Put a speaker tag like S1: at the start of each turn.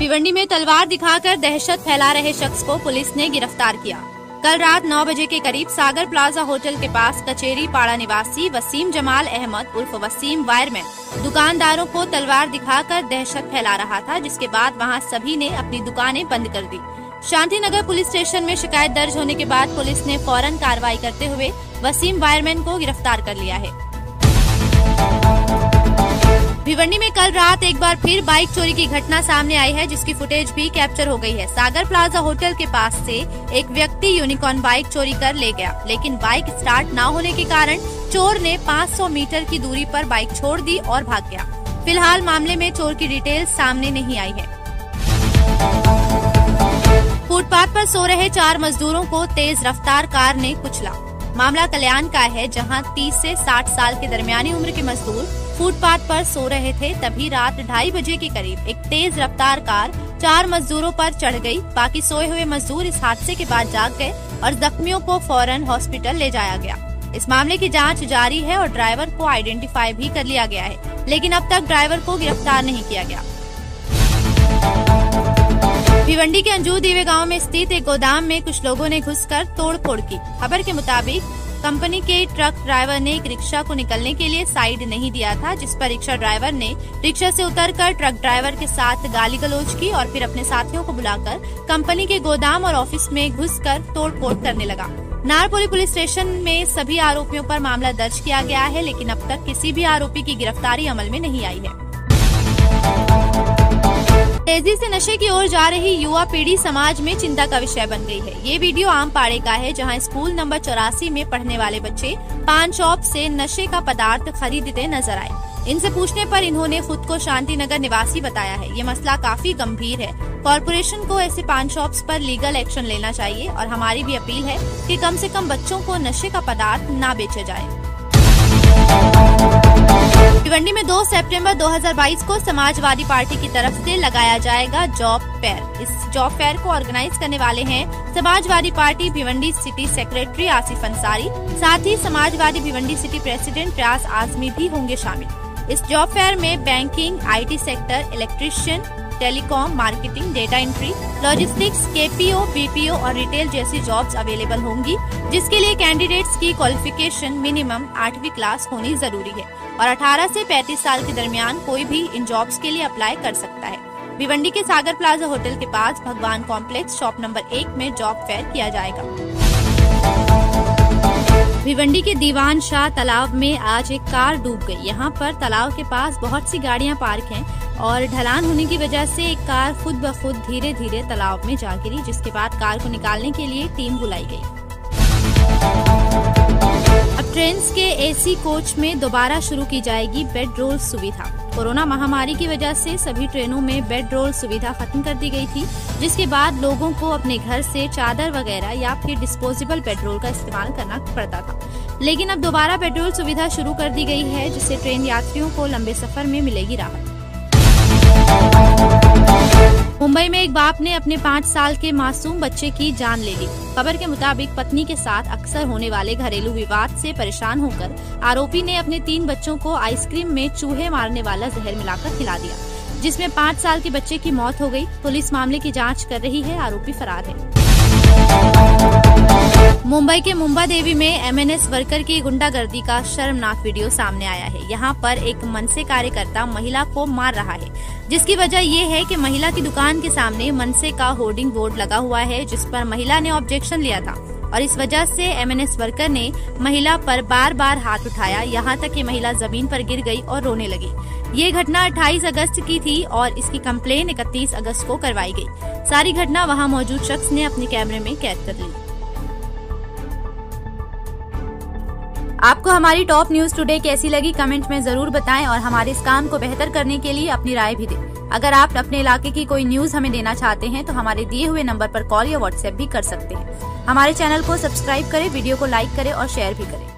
S1: भिवंडी में तलवार दिखाकर दहशत फैला रहे शख्स को पुलिस ने गिरफ्तार किया। कल रात 9 बजे के करीब सागर प्लाजा होटल के पास कचेरी पाड़ा निवासी वसीम जमाल अहमद उर्फ वसीम वायरमैन दुकानदारों को तलवार दिखाकर दहशत फैला रहा था, जिसके बाद वहां सभी ने अपनी दुकानें बंद कर दी। शांतिनगर पुलिस स्टेशन में शिकायत दर्ज होने के बाद पुलिस ने फौरन कार्रवाई करते हुए वसीम वायरमैन को गिरफ्तार कर लिया है। भिवंडी में कल रात एक बार फिर बाइक चोरी की घटना सामने आई है, जिसकी फुटेज भी कैप्चर हो गई है। सागर प्लाजा होटल के पास से एक व्यक्ति यूनिकॉर्न बाइक चोरी कर ले गया, लेकिन बाइक स्टार्ट न होने के कारण चोर ने 500 मीटर की दूरी पर बाइक छोड़ दी और भाग गया। फिलहाल मामले में चोर की डिटेल सामने नहीं आई है। फुटपाथ पर सो रहे 4 मजदूरों को तेज रफ्तार कार ने कुचला। मामला कल्याण का है, जहां 30 से 60 साल के दरमियानी उम्र के मजदूर फुटपाथ पर सो रहे थे। तभी रात 2:30 बजे के करीब एक तेज रफ्तार कार 4 मजदूरों पर चढ़ गई। बाकी सोए हुए मजदूर इस हादसे के बाद जाग गए और जख्मियों को फौरन हॉस्पिटल ले जाया गया। इस मामले की जांच जारी है और ड्राइवर को आइडेंटिफाई भी कर लिया गया है, लेकिन अब तक ड्राइवर को गिरफ्तार नहीं किया गया। भिवंडी के अंजू दीवे गांव में स्थित एक गोदाम में कुछ लोगों ने घुसकर तोड़फोड़ की। खबर के मुताबिक कंपनी के ट्रक ड्राइवर ने एक रिक्शा को निकलने के लिए साइड नहीं दिया था, जिस पर रिक्शा ड्राइवर ने रिक्शा से उतरकर ट्रक ड्राइवर के साथ गाली गलौज की और फिर अपने साथियों को बुलाकर कंपनी के गोदाम और ऑफिस में घुसकर तोड़फोड़ करने लगा। नारपोली पुलिस स्टेशन में सभी आरोपियों पर मामला दर्ज किया गया है, लेकिन अब तक किसी भी आरोपी की गिरफ्तारी अमल में नहीं आई है। तेजी से नशे की ओर जा रही युवा पीढ़ी समाज में चिंता का विषय बन गई है। ये वीडियो आमपाड़े का है, जहां स्कूल नंबर 84 में पढ़ने वाले बच्चे पान शॉप से नशे का पदार्थ खरीदते नजर आए। इनसे पूछने पर इन्होंने खुद को शांतिनगर निवासी बताया है। ये मसला काफी गंभीर है। कॉरपोरेशन को ऐसे पान शॉप्स पर लीगल एक्शन लेना चाहिए और हमारी भी अपील है कि कम से कम बच्चों को नशे का पदार्थ न बेचे जाए। भिवंडी में 2 सितंबर 2022 को समाजवादी पार्टी की तरफ से लगाया जाएगा जॉब फेयर। इस जॉब फेयर को ऑर्गेनाइज करने वाले हैं Samajwadi Party Bhiwandi city secretary Asif Ansari, साथ ही समाजवादी भिवंडी सिटी प्रेसिडेंट रियाज आजमी भी होंगे शामिल। इस जॉब फेयर में banking, IT sector, electrician, telecom, marketing, data entry, logistics, KPO, BPO और रिटेल जैसी जॉब्स अवेलेबल होंगी, जिसके लिए कैंडिडेट्स की क्वालिफिकेशन मिनिमम 8वीं क्लास होनी जरूरी है और 18 से 35 साल के दरमियान कोई भी इन जॉब्स के लिए अप्लाई कर सकता है। भिवंडी के सागर प्लाजा होटल के पास भगवान कॉम्प्लेक्स शॉप नंबर 1 में जॉब फेयर किया जाएगा। भिवंडी के दीवान शाह तालाब में आज एक कार डूब गई। यहाँ पर तालाब के पास बहुत सी गाड़ियाँ पार्क हैं और ढलान होने की वजह से एक कार खुद ब खुद धीरे धीरे तालाब में जा गिरी, जिसके बाद कार को निकालने के लिए टीम बुलाई गई। अब ट्रेन के AC कोच में दोबारा शुरू की जाएगी बेड रोल सुविधा। कोरोना महामारी की वजह से सभी ट्रेनों में बेड रोल सुविधा खत्म कर दी गई थी, जिसके बाद लोगों को अपने घर से चादर वगैरह या फिर डिस्पोजेबल बेड रोल का इस्तेमाल करना पड़ता था। लेकिन अब दोबारा बेड रोल सुविधा शुरू कर दी गई है, जिससे ट्रेन यात्रियों को लंबे सफर में मिलेगी राहत। मुंबई में एक बाप ने अपने 5 साल के मासूम बच्चे की जान ले ली। खबर के मुताबिक पत्नी के साथ अक्सर होने वाले घरेलू विवाद से परेशान होकर आरोपी ने अपने 3 बच्चों को आइसक्रीम में चूहे मारने वाला जहर मिलाकर खिला दिया, जिसमें 5 साल के बच्चे की मौत हो गई। पुलिस मामले की जांच कर रही है, आरोपी फरार है। मुंबई के मुंबा देवी में MNS वर्कर की गुंडागर्दी का शर्मनाक वीडियो सामने आया है। यहाँ पर एक मनसे कार्यकर्ता महिला को मार रहा है, जिसकी वजह ये है कि महिला की दुकान के सामने मनसे का होर्डिंग बोर्ड लगा हुआ है, जिस पर महिला ने ऑब्जेक्शन लिया था और इस वजह से MNS वर्कर ने महिला पर बार बार हाथ उठाया, यहाँ तक कि महिला जमीन पर गिर गई और रोने लगी। ये घटना 28 अगस्त की थी और इसकी कंप्लेन 31 अगस्त को करवाई गई। सारी घटना वहाँ मौजूद शख्स ने अपने कैमरे में कैद कर ली। आपको हमारी टॉप न्यूज टुडे कैसी लगी कमेंट में जरूर बताएं और हमारे इस काम को बेहतर करने के लिए अपनी राय भी दें। अगर आप अपने इलाके की कोई न्यूज हमें देना चाहते हैं तो हमारे दिए हुए नंबर पर कॉल या WhatsApp भी कर सकते हैं। हमारे चैनल को सब्सक्राइब करें, वीडियो को लाइक करें और शेयर भी करें।